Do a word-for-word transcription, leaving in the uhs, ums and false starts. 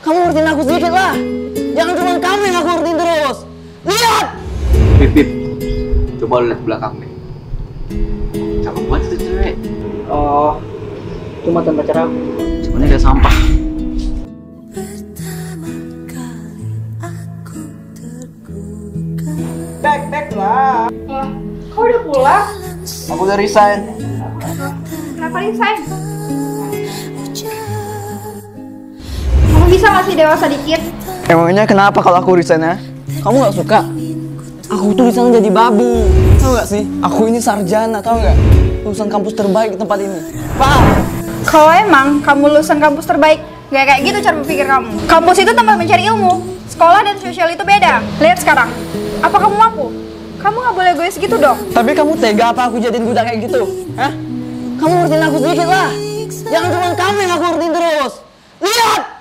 Kamu ngertiin aku sedikit lah. Jangan cuma kamu yang aku ngertiin terus. Lihat! Pip, Pip. Coba lu lihat ke belakang deh. Cakep banget tuh cewek. Oh, itu mantan pacar aku. Sebenarnya kayak sampah. Back, back lah. Lah, kau udah pulang? Aku udah resign. Kenapa resign? Kamu bisa masih dewasa dikit? Emangnya kenapa kalau aku resign ya? Kamu gak suka? Aku tuh di sana jadi babu. Tahu gak sih? Aku ini sarjana, tahu gak? Lulusan kampus terbaik di tempat ini. Paham? Kalau emang kamu lulusan kampus terbaik, gak kayak gitu cara berpikir kamu. Kampus itu tempat mencari ilmu. Sekolah dan sosial itu beda. Lihat sekarang. Apa kamu mampu? Kamu gak boleh egois gitu dong. Tapi kamu tega apa aku jadiin budak kayak gitu? Hah? Kamu ngertiin aku sedikit lah. Jangan cuma kamu yang aku ngertiin terus. Lihat!